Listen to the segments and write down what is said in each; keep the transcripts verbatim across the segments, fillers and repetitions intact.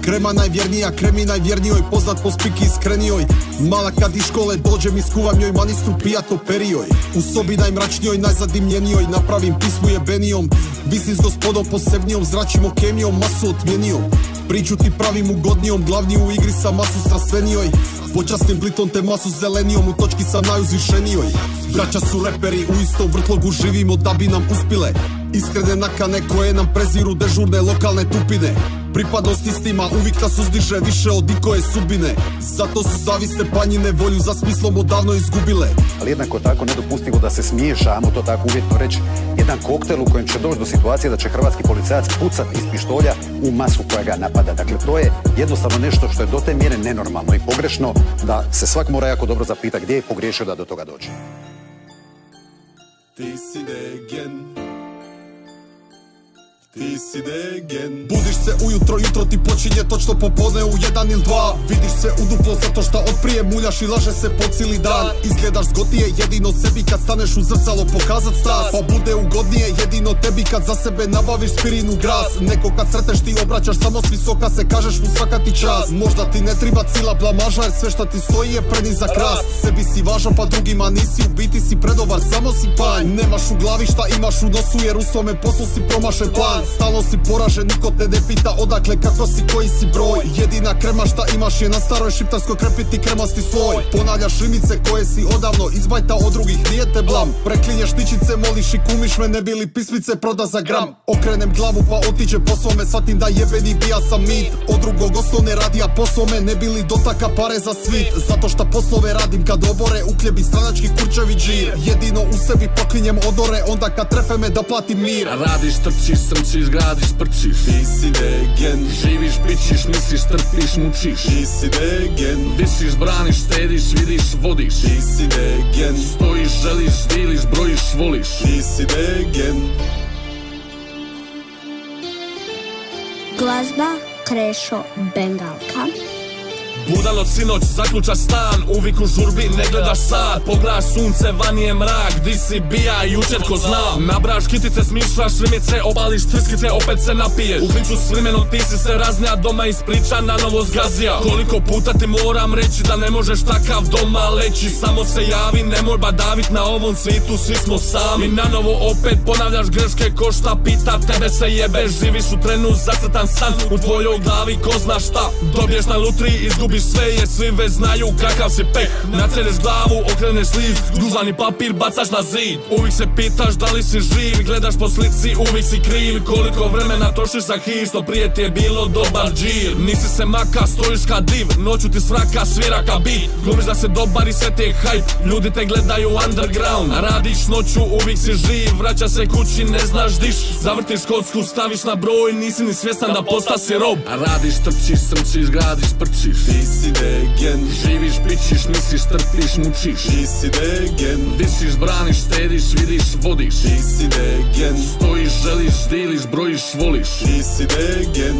Krema najvjernija, kremi najvjernijoj, poznat po spiki iskrenijoj. Mala kad iz škole dođem, iskuvam njoj manistru pijato perijoj. U sobi najmračnijoj, najzadimljenijoj, napravim pismu jebenijom. Visim s gospodom posebnijom, zračimo kemijom, masu otmjenijom. Priču ti pravim ugodnijom, glavni u igri sa masu strastvenijoj. Počasnim blitom te masu zelenijom, u točki sam najuzvišenijoj. Braća su reperi, u istom vrtlogu živimo da bi nam uspile. Iskrene nakane koje nam preziru dežurne lokalne tupine. Pripadnost istima uvijek nas uzdiže više od ikoje sudbine. Zato su zavisne panjine volju za smislom odavno izgubile. Ali jednako tako nedopustivo da se smiješa, ajmo to tako uvjetno reći, jedan koktel u kojem će doći do situacije da će hrvatski policajac pucat iz pištolja u masu koja ga napada. Dakle, to je jednostavno nešto što je do te mjere nenormalno i pogrešno da se svak mora jako dobro zapita gdje je pogriješio da do toga dođe. Ti si degen, ti si degen. Budiš se ujutro, jutro ti počinje točno popodne u jedan ili dva. Vidiš se u duplo zato što otprije muljaš i laže se po cijeli dan. Izgledaš zgodnije jedino sebi kad staneš u zrcalo pokazat stas. Pa bude ugodnije jedino tebi kad za sebe nabaviš spirinu gras. Neko kad sreteš ti obraćaš samo s visoka se kažeš mu svaka ti čast. Možda ti ne treba cila blamaža jer sve što ti stoji je prenizak rast. Sebi si važan pa drugima nisi, u biti si predobar, samo si panj. Nemaš u glavi šta imaš u nosu jer u svome poslu si promašen plan. Stalno si poražen, niko te ne pita odakle, kako si, koji si broj. Jedina krema šta imaš je na staroj šiptarskoj krepiti kremasti sloj. Ponavljaš rimice koje si odavno izbajta od drugih, nije te blam. Preklinješ tičice, moliš i kumiš me, ne bili pismice proda za gram. Okrenem glavu pa otiđe po svome, shvatim da jebeni bija sam mit. Od drugog osnovne radija po svome, ne bili dotaka pare za svit. Zato šta poslove radim kad obore, ukljebi stranački kurčevi džir. Jedino u sebi poklinjem odore, onda kad trefe me da platim mir. Radiš, trčiš, srčiš, gradiš, prčiš. Ti si degen, živiš, pičiš, misliš, trpiš, mučiš. Ti si degen, visiš, braniš, štediš, vidiš, vodiš. Ti si degen, stojiš, želiš, diliš, brojiš, voliš. Ti si degen. Glazba Krešo Bengalka. Budan od sinoć, zaključa stan, uvijek u žurbi, ne gledaš sad. Pogledaš sunce, van je mrak, di si bija, jučer ko znam. Nabraš kitice, smišljaš rimice, obališ tvrskice, opet se napiješ. U priču s vremenom ti si se raznija, doma ispriča, na novo zgazija. Koliko puta ti moram reći da ne možeš takav doma leći. Samo se javi, nemoj badavit, na ovom svijetu svi smo sami. Na novo opet ponavljaš greške, ko šta pita, tebe se jebeš. Živiš u trenu, zacrtan san, u tvojoj glavi ko zna šta. Dobiješ na lutriji, izgubiš sve jer svi već znaju kakav si peh. Nacereš glavu, okreneš list, gruzani papir bacaš na zid. Uvijek se pitaš da li si živ, gledaš po slici, uvijek si kriv. Koliko vremena trošiš za hir, što prije ti je bilo dobar džir. Nisi se maka, stojiš ka div, noću ti svraka svira ka beat. Glumiš da se dobar i sve ti je hype, ljudi te gledaju underground. Radiš noću, uvijek si živ, vraća se kući, ne znaš diš. Zavrtiš kocku, staviš na broj, nisi ni svjestan da posta si rob. Radiš, trčiš, srčiš, gradiš, prčiš. Ti si degen, živiš, pičiš, misliš, trpiš, mučiš. Ti si degen, visiš, braniš, štediš, vidiš, vodiš. Ti si degen, stojiš, želiš, diliš, brojiš, voliš. Ti si degen.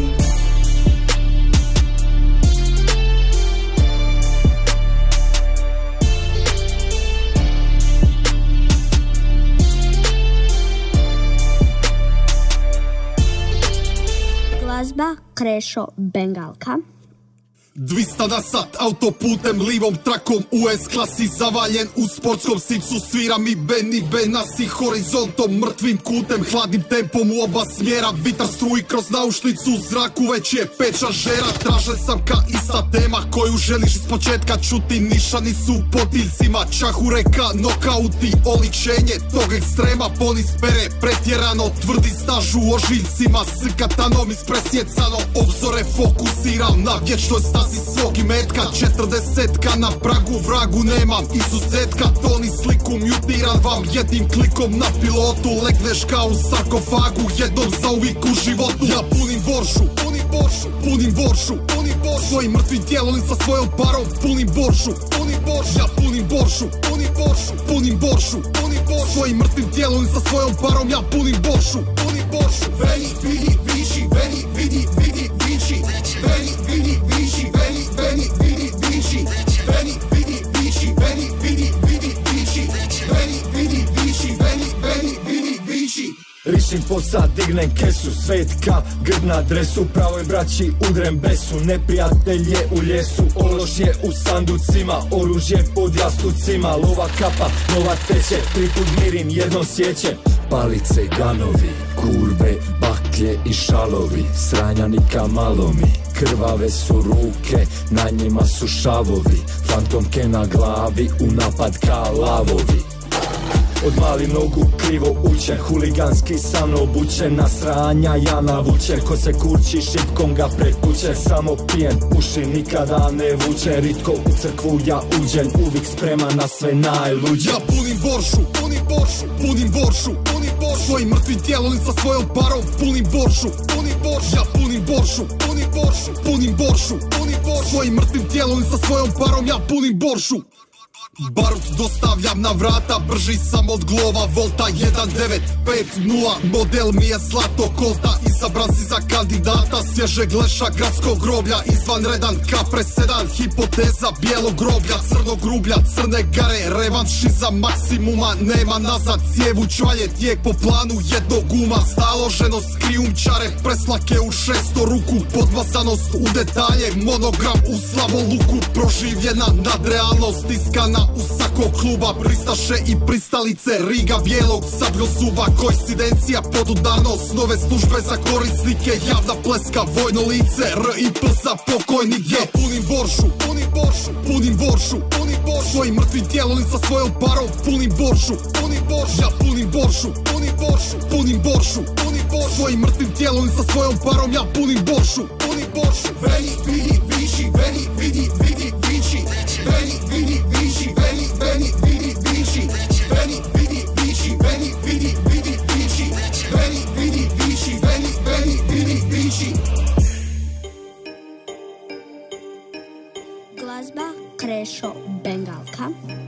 Glazba Krešo Bengalka. dvista na sat, autoputem, livom trakom, U S klasi zavaljen, u sportskom sicu sviram i Benny Benassi horizontom, mrtvim kutem, hladnim tempom u oba smjera, vitar struji kroz naušnicu, u zraku već je peča žera, tražen sam ka ista tema koju želiš iz početka čuti, nišani su u potiljcima, čahureka, nokauti, oličenje tog ekstrema, ponis pere, pretjerano, tvrdi staž u ožiljcima, s katanom ispresjecano, obzore fokusiram na vječnoj stazi svog imetka, četrdesetka na pragu, vragu nemam izuzetka, toni sliku mutiran vam jednim klikom na pilotu, legneš kao u sarkofagu, jednom zauvijek u životu. Ja punim boršu, punim boršu, punim boršu, punim boršu, svojim mrtvim tijelom i sa svojom parom, punim boršu, punim boršu, ja punim boršu, punim boršu, punim boršu, punim boršu, svojim mrtvim tijelom i sa svojom parom, ja punim boršu, punim boršu. Veni, vidi, viši, veni, vidi, vidi, viši, veni, vidi, viši, veni, veni, vidi, viši, veni, vidi, viši, veni, vidi, vidi, viši, veni, vidi, viši, veni, veni, vidi, viši. Rišim posad, dignem kesu, svetka, grb na dresu, pravoj braći udrem besu, neprijatelj je u ljesu, ološ je u sanducima, oružje pod jastucima, lova kapa, nova teče, tri put mirim, jednom sjećem. Palice, ganovi, kurve, baklje i šalovi, sranjanika malo mi, krvave su ruke, na njima su šavovi, fantomke na glavi, u napad ka lavovi. Od mali nogu krivo učen, huliganski san obučen, na sranja ja navučen, ko se kurči šipkom ga prekuće, samo pijen, puši, nikada ne vučen, ritko u crkvu ja uđen, uvijek spreman na sve najluđe. Ja punim boršu, punim boršu, punim boršu, punim boršu, svojim mrtvim tijelom sa svojom parom, punim boršu, punim boršu, ja punim boršu, punim boršu, punim boršu, punim boršu, svojim mrtvim tijelom sa svojom parom, ja punim boršu. Barut dostavljam na vrata, brži sam od glova Volta. Jedan devet pet nula, model mi je Zlato Kolta. Izabran si za kandidata svježeg leša gradskog groblja, izvanredan ka presedan, hipoteza bijelog groblja, crnog rublja, crne gare, revanšiza maksimuma, nema nazad, cijevu čvalje, tijek po planu jednog uma, staloženost, krijumčare, preslake u šesto ruku, podmazanost u detalje, monogram u slavoluku, proživljena nadrealnost, iskana u sako kluba, pristaše i pristalice Riga bijelog sabljozuba, koincidencija, podudarnost, nove službe za korisnike, javna pleska, vojno lice, R I P za pokojnike. Ja punim boršu, punim boršu, punim boršu, punim boršu, svojim mrtvim tijelom sa svojom parom, punim boršu, punim boršu, ja punim boršu, punim boršu, punim boršu, punim boršu, svojim mrtvim tijelom sa svojom parom, ja punim boršu, punim boršu. Veni, vidi, viši, veni, vidi, vidi, viši, veni, vidi, viši, veni, veni, vidi, viši, veni, vidi, viši, veni, vidi, vidi, viši, veni, vidi, viši, veni, veni, vidi, viši. Glazba Krešo Bengalka.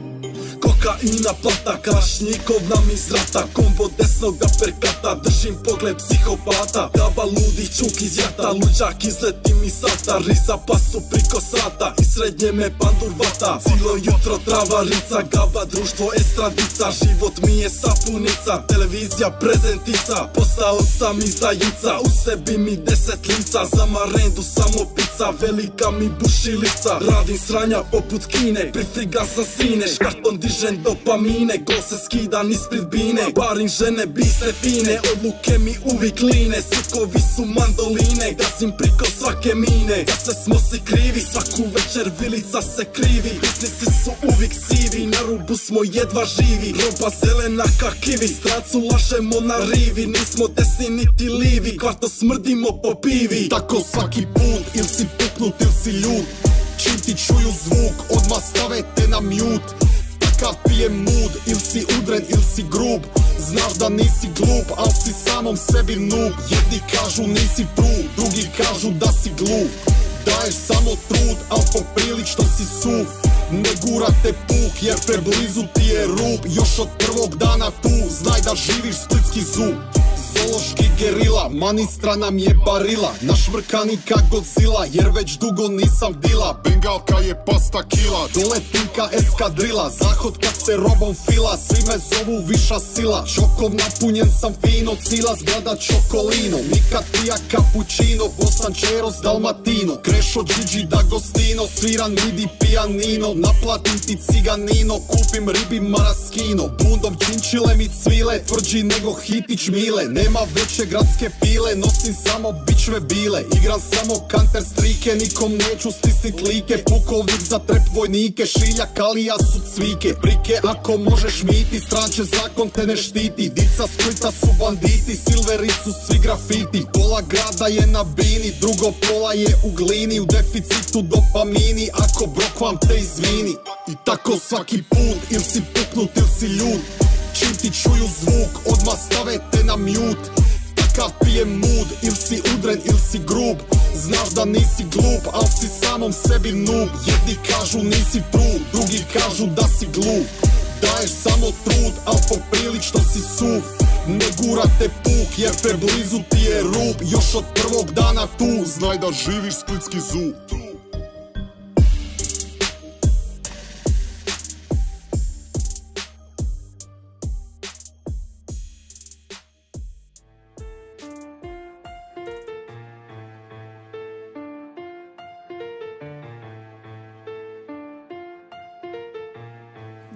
Kokaina, plata, kalašnjikov nam iz rata, kombo desnoga perkata, držim pogled psihopata, daba ludi čuk iz jata, luđak izletim iz sata, riza pasu priko srata, i srednje me pandur vata, cijelo jutro travarica, gaba društvo estradica, život mi je sapunica, televizija prezentica, postao sam izdajica, u sebi mi deset lica, za marendu samo pizza, velika mi bušilica, radim sranja poput Kine, prifriga sam sine, škarton dižem dopamine, gol se skidam ispred bine, barim žene bise fine, odluke mi uvijek line, svikovi su mandoline, gazim priko svake mine, da se smo si krivi, svaku večer vilica se krivi, biznisi su uvijek sivi, na rubu smo jedva živi, roba zelena ka kivi, strancu lažemo na rivi, nismo desni niti livi, kvarto smrdimo po pivi. Tako svaki put, il si puknut il si ljut, čim ti čuju zvuk, odmah stave te na mute. Takav ti je mood, il si udren, il si grub, znaš da nisi glup, al si samom sebi noob. Jedni kažu nisi tu, drugi kažu da si glup, daješ samo trud, al poprilično si suv. Ne gura te puk, jer preblizu ti je rub, još od prvog dana tu, znaj da živiš splitski zub. Zoološki gerila, manistra nam je barila, našmrkani ka Godzilla, jer već dugo nisam dila. Bengalka je pasta kila, doletim ka eskadrila, zahod kad se robom fila, svi me zovu viša sila. Čokom napunjen sam fino, cila zgrada čokolino, nikad pija cappuccino, bosančero s Dalmatino, Krešo Gigi D'Agostino, sviran midi pijanino, naplatim ti ciganino, kupim ribi maraskino, bundom činčile mi cvile, tvrđi nego hitić mile. Nema veće gradske pile, nosim samo bičve bile, igram samo Counter Strike, nikom neću stisnit like, pukovnik za trep vojnike, šilja kalija su cvike, prike ako možeš miti, stranče zakon te ne štiti, dica Splita su banditi, silveri su svi grafiti, pola grada je na bini, drugo pola je u glini, u deficitu dopamini, ako brokvam te izvini. I tako svaki put, il si puknut il si ljut, čim ti čuju zvuk, odmah stave te na mute. Takav ti je mood, il si udren, il si grub, znaš da nisi glup, al si samom sebi noob. Jedni kažu nisi tu, drugi kažu da si glup, daješ samo trud, al poprilično si suv. Ne gura te puk, jer preblizu ti je rub, još od prvog dana tu, znaj da živiš splitski zub.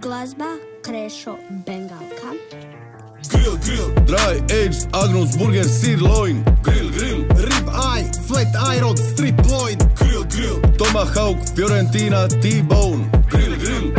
Glazba Krešo Bengalka. Grill, grill, dry aged Agnus burger sirloin. Grill, grill, rib eye, flat iron, strip loin. Grill, grill, Tomahawk, Fiorentina, T-bone. Grill, grill,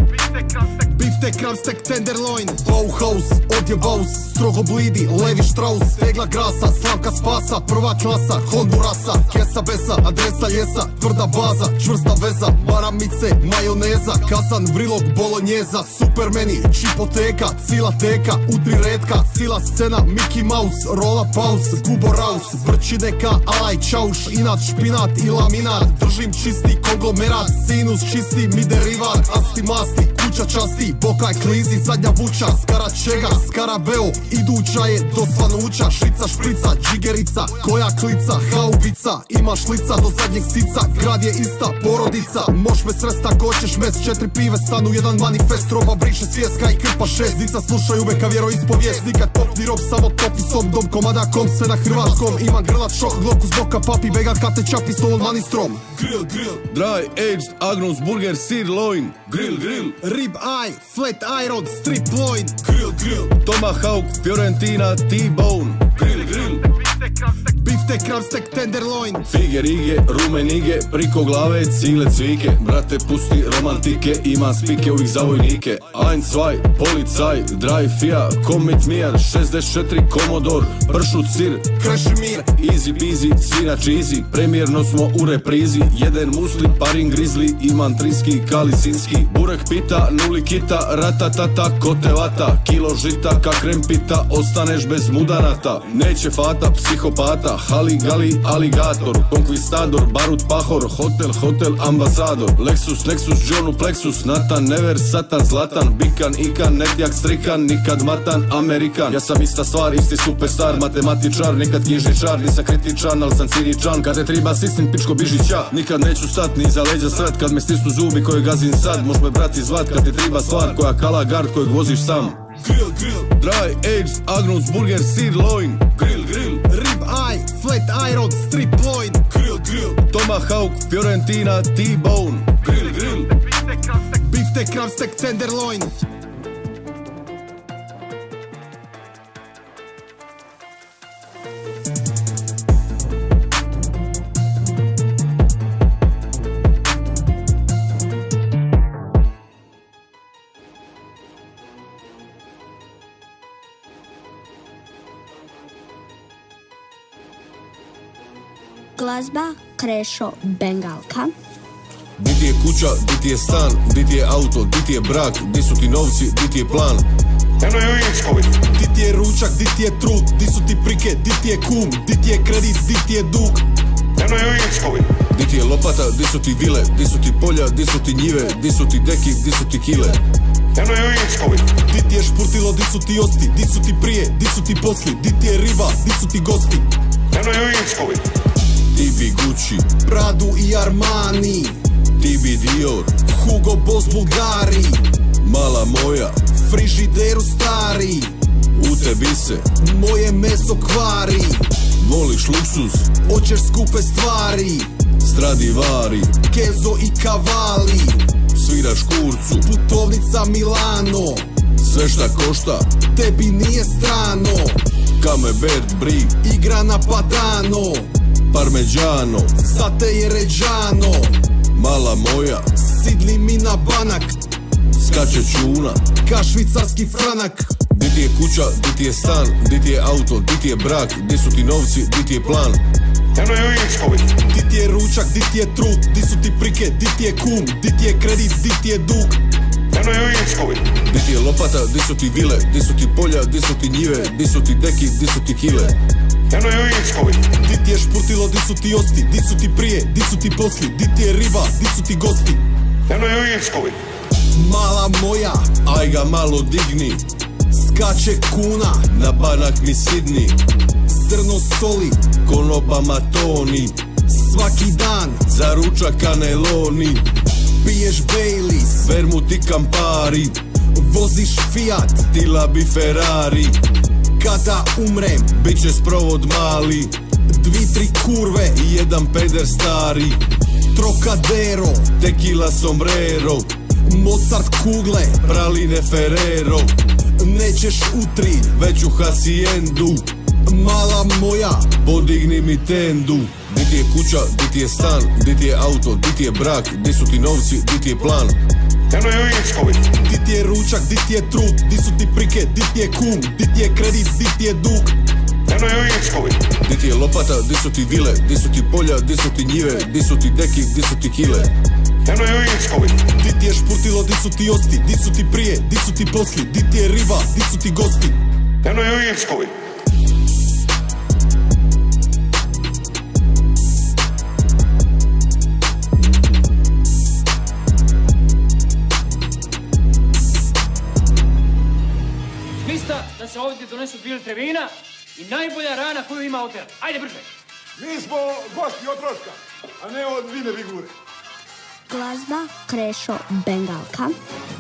biftek, kravstek, tenderloin. Bauhaus, odjebaus, strogo blidi, Levi Strauss. Tegla grasa, slamka spasa, prva klasa, Hondurasa. Kesa besa, adresa ljesa, tvrda baza, čvrsta veza. Maramice, majoneza, kazan, vrilog, bolonjeza. Supermeni, čipoteka, cila teka, u tri redka. Cila scena, Mickey Mouse, rola paus, Gubo Raus. Brčineka, alaj, čauš, inat, špinat i laminat. Držim čisti konglomerat, sinus čisti, mi derivat. Asti masti, kuća časti, bokaj klizi, zadnja vuča. Skara čega, skarabeo, iduća je do svanuća. Šica, šprica, džigerica, koja klica, haubica. Imaš lica do zadnjeg sica, grad je ista porodica. Moš me srest ako ćeš mes, četiri pive stanu, jedan manifest. Roba briše svjeska i krpa šest. Dica slušaju me ka vjeroispovijest. Nikad pop ni rob, samo topisom. Dom komada kom se na hrvatskom. Imam grlat šok, gloku z boka, papi begat kad te čapi stolom manistrom. Grill, grill, Dry aged Agnus burger sirloin. Grill, grill, rib eye, flat iron, strip loin. Grill, grill, Tomahawk, Fiorentina, T-bone. Grill, grill, biftek, kravstek, tenderloin. Fige, rige, rumenige, priko glave, cile cvike. Brate, pusti romantike, imam spike uvijek za vojnike. Ein, zwei, policaj, dry fija, commit mir, šezdeset četiri Commodore, pršut sir, Krešimir, easy peasy, svina cheesy, premjerno smo u reprizi. Jedan musli, parin grizli, imam triski, kalisinski. Burek pita, nuli kita, ratatata, kote vata. Kilo žita, ka krempita, ostaneš bez mudanata. Neće fata, psihopata, hali gali, aligator. Konkvistador, barut pahor, hotel, hotel, ambasador. Lexus, Lexus, Johnu Plexus, Nathan, Never, Satan, Zlatan. Bikan, ikan, netjak, strikan, nikad matan, Amerikan. Ja sam ista stvar, isti superstar, matematičar, nikad knjižničar. Nisam kritičan, al sam ciničan, kad te triba sistin, pičko biži ća. Nikad neću stat, ni za leđa srat, kad me stisnu zubi koje gazim sad. Moš me brati zvat, kad te triba stvar, koja kala gard kojeg voziš sam. grill, grill, Dry aged Agnus burger sirloin. grill, grill, rib eye, flat iron, strip loin. Grill, grill, Tomahawk, Fiorentina, T-bone. grill, grill, biftek, kravstek, tenderloin. Glazba Krešo Bengalka. Di ti je kuća, di ti je stan, di ti je auto, di ti je brak, di su ti novci, di ti je plan. Eno je Ujinskovi. Di ti je ručak, di ti je trud, di su ti prike, di ti je kum, di ti je kredit, di ti je dug. Eno je Ujinskovi. Di ti je lopata, di su ti vile, di su ti polja, di su ti njive, di su ti deki, di su ti kile. Eno je Ujinskovi. Di ti je špurtilo, di su ti osti, di su ti prije, di su ti posli, di ti je riba, di su ti gosti. Eno je Ujinskovi. Ti bi Gucci, Pradu i Armani, ti bi Dior, Hugo Boss Bulgari, mala moja, frižideru stari, u tebi se moje meso kvari. voliš luksuz, Hoćeš skupe stvari, Stradivari, Kenzo i Cavalli, sviraš kurcu, putovnica Milano, sve šta košta, tebi nije strano. Camembert Brie, Igra na Padano, Parmegiano, za te je Reggiano. mala moja, Sidli mi na banak, skače čuna. ka švicarski franak. Di ti je kuća, di ti je stan, di ti je auto, di ti je brak, di su ti novci, di ti je plan. Eno je Ujinskovi. Di ti je ručak, di ti je trud, di su ti prike, di ti je kum, di ti je kredit, di ti je dug. Eno je Ujinskovi. Di ti je lopata, di su ti vile, di su ti polja, di su ti njive, di su ti deki, di su ti kile. Eno je Ujinskovi. Di ti je špurtilo, di su ti osti, di su ti prije, di su ti posli, di ti je riba, di su ti gosti. Eno je Ujinskovi. Mala moja, Aj ga malo digni, skače kuna, na banak mi sidni, zrno soli, konobama toni, svaki dan, za ručak kaneloni, piješ Baileys, vermut i Campari, voziš Fiat, tila bi Ferrari, kada umrem, bit će sprovod mali, dvi, tri kurve, i jedan peder stari, Trocadero, tequila sombrero, Mozart kugle, praline Ferrero, nećeš u tri, već u hacijendu. Mala moja, podigni mi tendu. Di ti je kuća, di ti je stan, di ti je auto, di ti je brak, di su ti novci, di ti je plan. Eno ju Irskovi. Di ti je ručak, di ti je trud, di su ti prike, di ti je kum, di ti je kredit, di ti je dug. Eno ju Irskovi. Di ti je lopata, di su ti vile, di su ti polja, di su ti njive, di su ti deki, di su ti kile. Eno ju Irskovi. Di ti je špurtilo, di su ti osti, di su ti prije, di su ti posli, di ti je riba, di su ti gosti. Eno ju Irskovi. Da se ovdje donesu dvije litre vina i najbolja rana koju ima hotel. Ajde brže! Mi smo gosti od Roška, a ne od Vine Vigure. Glazba Krešo Bengalka.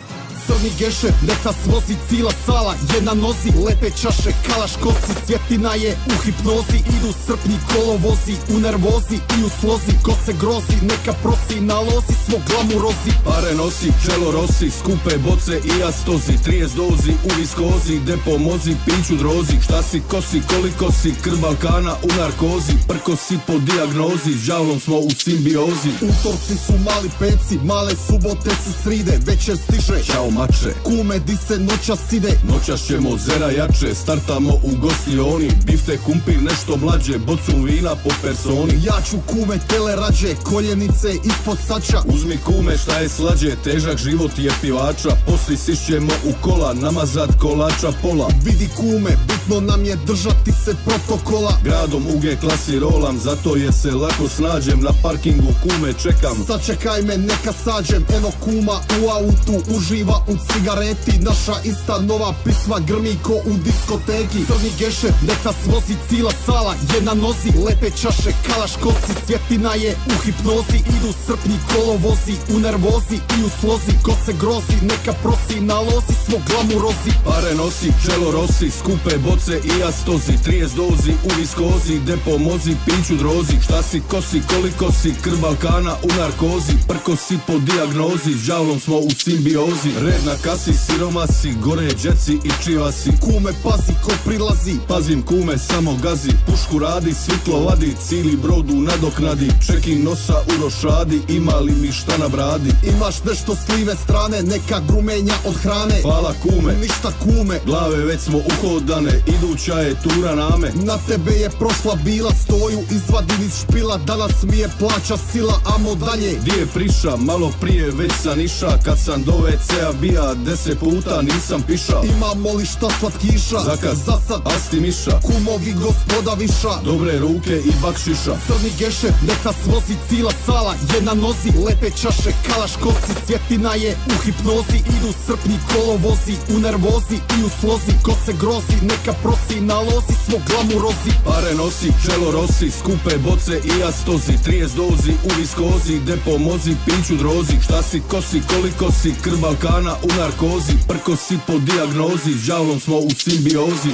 Crni gešer, neka svozi cila sala, je na nozi, lepe čaše, kalaš kosi, svjetina je u hipnozi, idu srpnji kolovozi, u nervozi i u slozi, ko se grozi, neka prosi, na lozi smo glamurozi. Pare nosi, čelo rosi, skupe boce i astozi, trijes dozi, u viskozi, de pomozi, piću drozi, šta si, ko si, koliko si, krv Balkana u narkozi, prko si po dijagnozi, žalom smo u simbiozi. Utorci su mali peci, male subote su sride, večer stiže, čao mače, kume di se noćas ide, noćas ćemo zera jače, startamo u gostioni, bifte kumpir nešto mlađe, bocu vina po personi. Ja ću kume tele rađe, koljenice ispod sača, uzmi kume šta je slađe, težak život je pivača, posli sišćemo u kola, namazat kolača pola. Vidi kume, bitno nam je držati se protokola, gradom u G klasi rolam, zato je se lako snađem, na parkingu kume čekam, sačekaj me neka sađem, eno kuma u autu, uživa u cigareti, naša ista nova pisma grmi ko u diskoteki. Crni gešer, neka svozi cila sala, je na nozi, lepe čaše, kalaš kosi, svjetina je u hipnozi, idu srpnji kolovozi, u nervozi i u slozi, ko se grozi, neka prosi, na lozi smo glamurozi. Pare nosi, čelo rosi, skupe boce i astozi, trijes dozi, u viskozi, de pomozi, piću drozi, šta si, ko si, koliko si, krv Balkana u narkozi, prko si po dijagnozi, žalom smo u simbiozi. Red na kasi, siromasi, gore džeci i čivasi, kume pazi ko prilazi, pazim kume samo gazi, pušku radi, svitlo vadi, cili brodu nadoknadi, čeki nosa u rošadi, ima li mi šta na bradi. Imaš nešto s live strane, neka grumenja od hrane, hvala kume, ništa kume, glave već smo uhodane, iduća je tura name, na tebe je prošla bila, stoju izvadim iz špila, danas mi je plaća sila, amo dalje. Di je priša, malo prije već sam iša, kad sam do ve cea bija, deset puta nisam piša. Imamo li šta slatkiša, zakaz, zasad, asti miša, kumovi gospoda viša, dobre ruke i bakšiša. Crni gešer, neka svozi cila sala, je na nozi, lepe čaše, kalaš kosi, svjetina je u hipnozi, idu srpnji kolovozi, u nervozi i u slozi, ko se grozi, neka prosi, na lozi smo glamurozi. Pare nosi, čelo rosi, skupe boce i astozi, trijes dozi, u viskozi, de pomozi, piću drozi, šta si, ko si, koliko si, krv Balkana u narkozi, prko si po dijagnozi, žalom smo u simbiozi.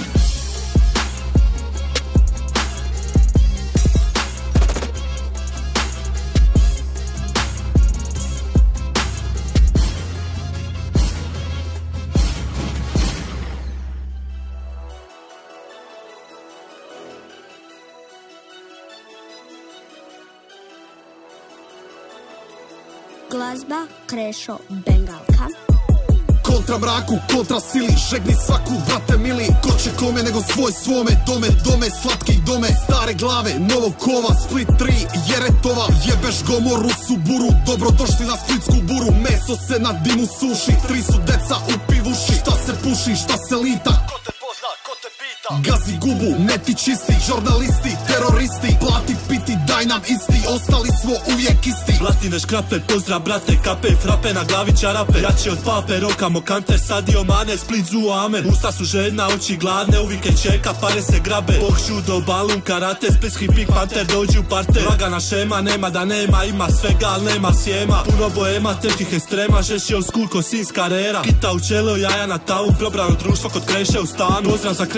Glazba Krešo Bengalka. Kontra mraku, kontra sili, žegni svaku, brate mili, ko će kome nego svoj svome, dome, dome, slatki dome, stare glave, novog kova, Split tri, Jeretova, jebeš Gomoru, Suburu, dobrodošli na splitsku buru, meso se na dimu suši, tri su deca u pivuši, šta se puši, šta se lita, ko te pozna, ko te pita, gazi gubu, neti čisti, žurnalisti, teroristi, plati piti, daj nam isti, ostali smo uvijek isti. Blatine škrape, pozdrav brate, kape, frape na glavi čarape, jači od pape, rokamo kante, sadio mane, Split zuo amen, usta su žedna, oči gladne, uvijek čeka, pare se grabe, boh judo, balun, karate, splitski Pink Panther, dođi u parte, lagana šema, nema da nema, ima svega, al nema sjema, puno boema, teških ekstrema, žeši od school ko sinska rera, kita u čelo, jaja na tavu, probrano društvo kod kreše u stanu, pozdrav za krempjevo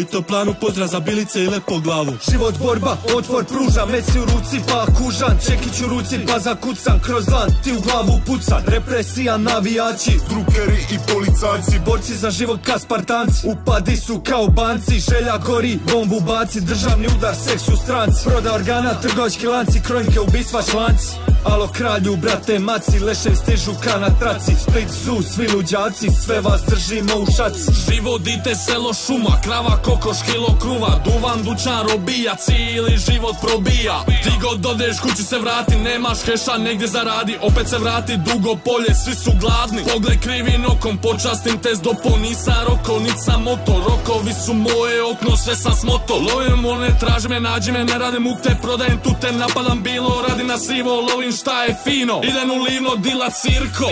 i toplanu, pozdrav za Bilice i lepo glavu. Život borba, otvor pruža, meci u ruci pa kužan, čekić u ruci pa zakucan, kroz dlan ti u glavu pucan. Represija, navijači, drukeri i policajci, borci za život ka Spartanci, upadi su kao banci, želja gori, bombu baci, državni udar, seks u stranci, proda organa, trgovački lanci, krojke, ubistva, članci. Alo kralju, brate, maci, lešev stižu ka na traci, Split su svi luđaci, sve vas držimo u šaci. Život, dite, selo, šuma, krava, kokoš, kilo kruva, duvan, dućan, robija, cijeli život probija. Ti god odeš kući se vrati, nemaš keša, negdje zaradi, opet se vrati, dugo polje, svi su gladni. Pogled krivim okom, počastim te s dopo, nisam roko, nit sam moto, rokovi su moje okno, sve sam smoto. Lovim one, traži me, nađi me, ne radim mukte, prodajem tute, napadam bilo, radi na sivo, lovim šta je fino, idem u livno, dila cirko.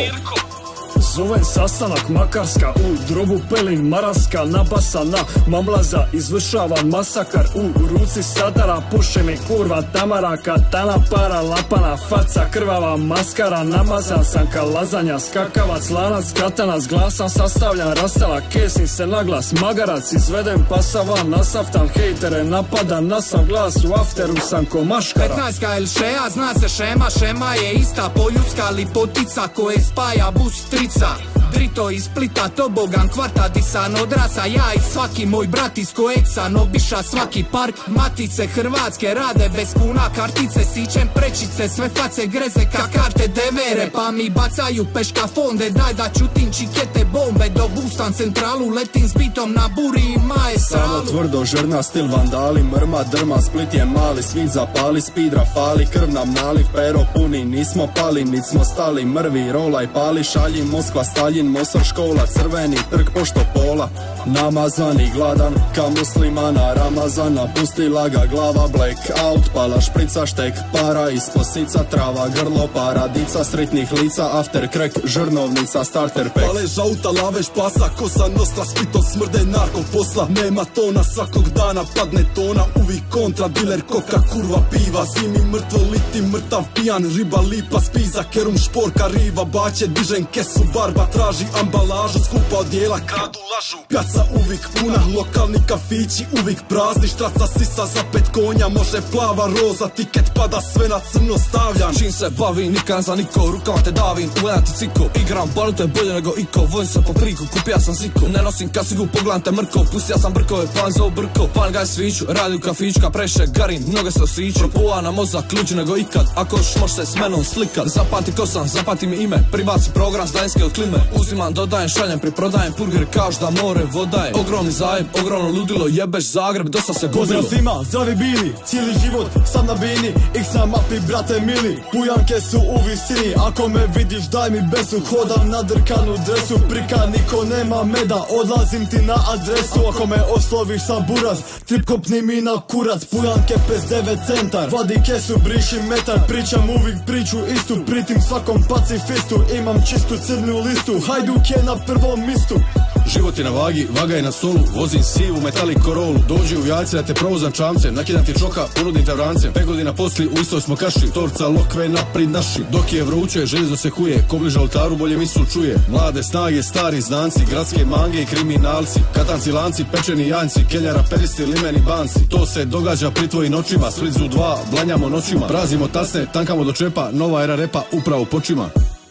Zovem sastanak Makarska, u drobu pelin Maraska, nabasana mamlaza, izvršavam masakar, u ruci sadara, puše mi kurva Tamara, katana para, lapana faca, krvava maskara, namazan sam ka lazanja, skakavac, lanac, katanac, glasan sastavljan, rastala, kesim se naglas, magarac, izvedem pasavan, nasaftan, hejtere, napadam, nasav glas, u afteru sam ko maškara. petnaestka el šeja, zna se šema, šema je ista, poljudska lipotica koje spaja bus trica. Drito iz Splita, tobogan, kvarta di san odrasa, ja i svaki moj brat iz kojeg sam obiša svaki park. Matice hrvatske rade bez kuna, kartice sićem prečice, sve face greze ka karte devere, pa mi bacaju peška fonde, daj da čutim čikete bombe, dok bustam centralu, letim s bitom na buri i maje stralu. Samo tvrdo, žrna, stil vandali, mrma, drma, Split je mali, svih zapali, speedra fali, krv nam naliv, pero puni, nismo pali, nit smo stali, mrvi, rolaj, pali, šalji, Moskva, Stalin, Mosor, škola, crveni, trg, pošto pola, namazan i gladan, ka muslimana, Ramazana, pustila ga glava, black out, pala šprica, štek, para, ispod sica, trava, grlo, paradica, sretnih lica, after crack, žrnovnica, starter pack. Pale žauta, laveš pasa, kosa nostra, Splitom smrde narko posla, nema tona, svakog dana padne tona, uvijek kontra, diler, koka, kurva, piva, zimi mrtvo, liti, mrtav, pijan, riba, lipa, spiza, kerum, šporka, riva, baće, dižem kesu, barba, traži ambalažu, skupa odjela, kradu, lažu. Pjaca uvijek puna, lokalni kafići uvijek prazni, štraca sisa za pet konja, može plava roza, tiket pada, sve na crno stavljam. Čim se bavim, nikam za niko, rukama te davim, uvedam ti ciko, igram balu, to je bolje nego iko, vojim se po priku, kupija sam ziko, ne nosim kasigu, pogledam te mrko, pustija sam brkove, pan za brko, pan gaj sviću, radi u kafiću, ka preše garin, noge se osiću, propuva na mozak, ključi nego ikad, ako još moš se s menom slikat, zapamti ko sam, zapamti mi ime, pribaci program s daljinske od klime, uzimam, dodajem, šaljem, priprodajem, purger kao da more vodaje, ogromni zajeb, ogromno ludilo, jebeš Zagreb, dosta se gubilo. Pozdrav svima, zdravi bili, cijeli život sam na bini, ih sam mapi, brate mili, pujanke su u visini, ako me vidiš daj mi besu, hodam na drkanu dresu, prika niko nema meda, odlazim ti na adresu, ako me osloviš sa buraz, trip kopni mi na kurac, pujanke pes devet centar, vadi kesu, briši metar, pričam uvijek priču istu, pritim svakom pacifistu, imam čistu crnu listu, Hajduk je na prvom mistu. Život je na vagi, vaga je na stolu, vozim sivu metalik korolu, dođi u jajce da te provozam čamce, nakidam ti čoka, ponudim te vrance, pet godina posli u istoj smo kaši, torca lokve naprid naši, dok je vruće, željezo se kuje, ko bliže oltaru bolje misu čuje, mlade snage, stari znanci, gradske mange i kriminalci, katanci, lanci, pečeni janjci, keljara, peristi, limeni, banci, to se događa pri tvojim očima, Split zu dva, blanjamo noćima, prazimo tasne, tankamo do čepa, nova era repa upravo počima.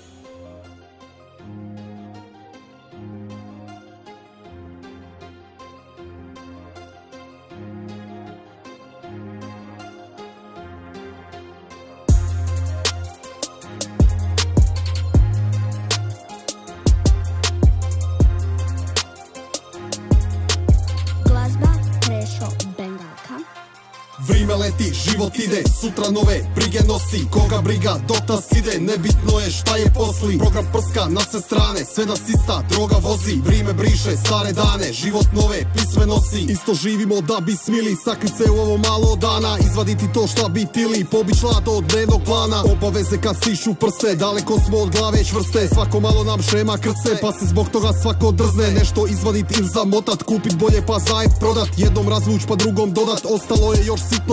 Vrime leti, život ide, sutra nove brige nosi, koga briga dok nas ide, nebitno je šta je posli. Program prska na sve strane, sve nas ista, droga vozi, vrime briše stare dane, život nove pisme nosi. Isto živimo da bi smili, sakrit se u ovo malo dana, izvaditi to šta bi tili, pobić lado od dnevnog plana. Obaveze kad stišu prste, daleko smo od glave čvrste, svako malo nam šema krce, pa se zbog toga svako drzne, nešto izvadit ili zamotat, kupit bolje pa zajeb prodat, jednom razvuć pa drugom dodat, ostalo je još sitno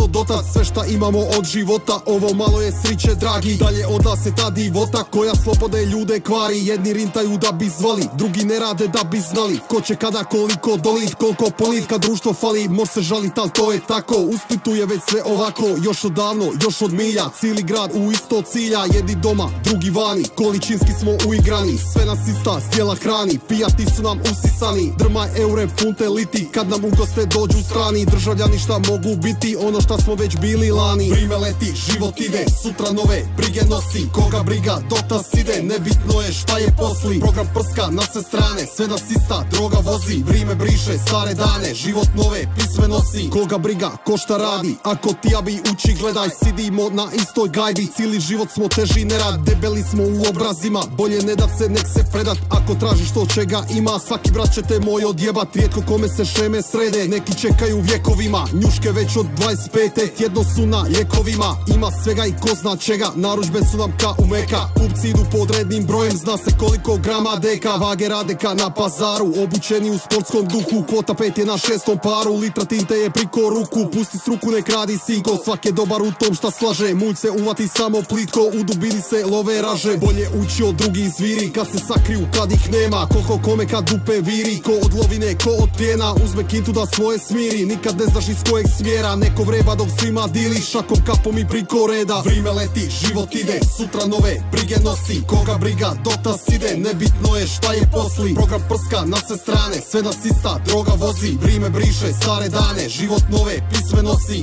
smo dotad, sve šta imamo od života. Ovo malo je sriće dragi, dalje od nas je ta divota koja slobode ljude kvari. Jedni rintaju da bi zvali, drugi ne rade da bi znali. Ko će kada koliko dolit, koliko polit kad društvo fali. Mor se žalit, al to je tako, u Splitu je već sve ovako. Još odavno, još od milja, cijeli grad u isto cilja. Jedni doma, drugi vani, količinski smo uigrani. Sve nas ista zdjela hrani, pijati su nam usisani. Drmaj eure, funte, liti, kad nam u goste dođu strani. Državljani šta mogu biti, ono šta smo već bili lani. Vrime leti, život ide, sutra nove brige nosi. Koga briga, dok nas ide, nebitno je šta je posli. Program prska na sve strane, sve nas ista droga vozi. Vrime briše stare dane, život nove pisme nosi. Koga briga, ko šta radi, ako ti ja bi uči gledaj. Sidimo na istoj gajbi, cijeli život smo teži nerad. Debeli smo u obrazima, bolje ne dat se, nek se predat. Ako tražiš to čega ima, svaki brat će te moj odjebat. Rijetko kome se šeme srede, neki čekaju vjekovima. Njuške već od dvadeset pete tjedno su na ljekovima. Ima svega i ko zna čega, narudžbe su nam ka u Meka. Kupci idu pod rednim brojem, zna se koliko grama deka. Vage rade ka na pazaru, obučeni u sportskom duhu. Kvota pet je na šestom paru, litra tinte je priko ruku. Pusti struku, nek radi sinko, svak je dobar u tom šta slaže. Mulj se uvati samo plitko, u dubini se love raže. Bolje ući od drugih zviri, kad se sakriju, kad ih nema. Koliko kome kad dupe viri, ko od lovine, ko od plijena. Uzme kintu da svoje smiri, nikad ne znaš iz kojeg smjera. Neko vreba dok svima dili, šakom kapom i priko reda. Vrime leti, život ide, sutra nove brige nosi. Koga briga, dok nas ide, nebitno je šta je posli. Program prska na sve strane, sve nas ista droga vozi. Vrime briše stare dane, život nove pisme nosi.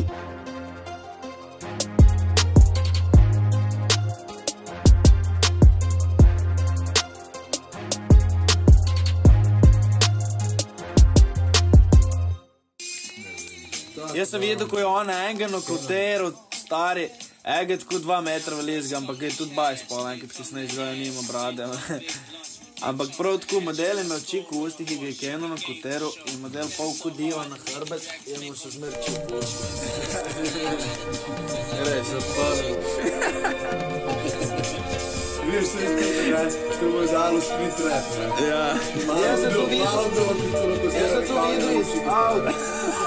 Jaz sem videl, ko je ona engeno koteru, stari, eget kot dva metra velizga, ampak je tudi bajs pol, enkrat kasneje zgoja nima brade. Ampak prav tako model ima oči v ustih, ki ga je keno na koteru in model pol kodiva na hrbet in mu se zmerči v oči. Res, odpavljeno. Viš se izpitaš, to bo dalo sprit rap, ne? Ja. Jaz sem to videl. Jaz sem to videl.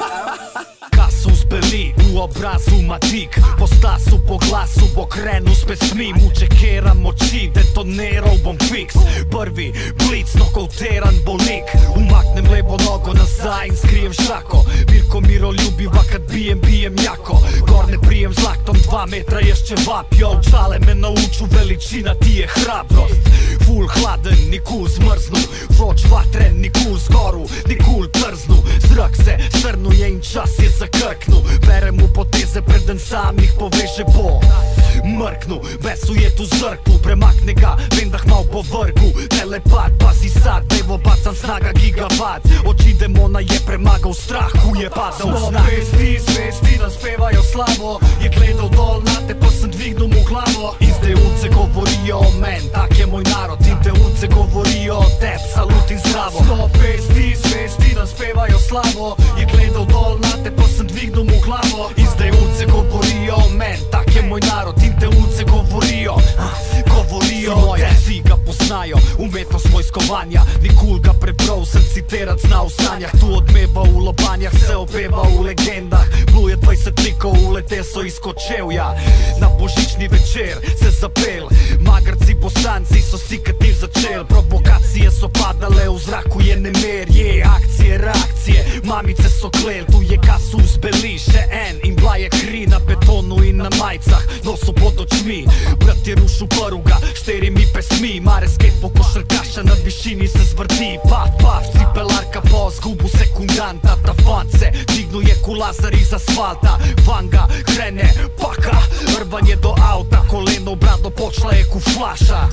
Kasus beli u obrazu matik, po stasu, po glasu, bo krenu s pesmi. Mu čekeram oči, detoniral bom fiks. Prvi blic, nokauteran bolik. Umaknem levo nogo nazaj in skrijem šako. Mirko miroljubiva kad bijem, bijem jako. Gor ne prijem z laktom, dva metra ješće vap. Jo, čale me nauču, veličina ti je hrabrost. Full hladen, ni kul zmrznu. Vroč vatren, ni kul zgoru, ni kul trznu. Zrak se strnuje in čas je za krknu. Berem mu poteze, preden sam ih poveže bo mrknu, vesuje tu zrklu. Premakne ga, vem da mal po vrgu. Telepat, pazi sad, levo bacan snaga gigavat. Oči demona je premagal strah, je padal znak. Smo pesti, zvesti nas pevajo slavo. Je gledal dol na te, pa sem dvignul mu glavo. Iz te ulice govorijo o men, tak je moj narod. In te ulice govorijo o teb, salut in zdravo. Smo pesti, zvesti nas pevajo slavo. Je gledal dol na te, pa sem dvignul mu glavo. Iz te ulice govorijo o men, tak je moj narod. In te ulice govorijo, govorijo o te. Vsi ga poznajo, umetnost vojskovanja. Nikul ga prebral, sem citerat zna v sanjah. Tu odmeva v lobanjah, se opeva v legendah. Bluje dvajset likov, ulete so iz Kočevja. Na božični večer se zapel, magrci bosanci so si kativ začel. Provokacije so padale, v zraku je nemer. Je akcije, reakcije, mamice so klel. Tu je Kasus beli, še en in bila je kri na betonu in na majcah. Nosu pod očmi, brat je rušil prvuga štirimi pesmi. Mare skate po košarkaša na višini se zvrti. Paf, paf, cipelarka po zgubu sekundanta. Ta fant se dignuje ku Lazar iz asfalta. Vanga krene, paka, rvanje do auta. Koleno brado počla je ku flaša.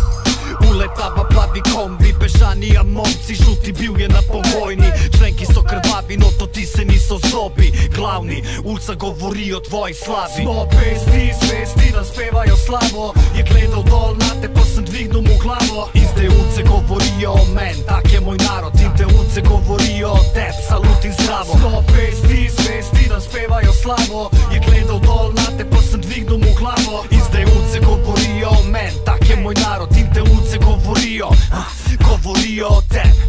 Uletava plavi kombi, bežanija momci. Žuti bil je na povojni, členki so krvavi, no to ti se niso zobi. Glavni, ulica govori o tvoji slavi. Smo pesti, zvesti nas pevajo slavo. Je gledal dol na te, pa sem dvignul mu glavo. Iz te ulice govorijo o men, tak je moj narod. In te ulice govorijo o teb, salut in zdravo. Smo pesti, zvesti nas pevajo slavo. Je gledal dol na te, pa sem dvignul mu glavo. Iz te ulice govorijo o men, tak je moj narod. In te ulice govorijo, govorijo o tebi.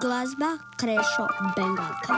Glazba Krešo Bengalka.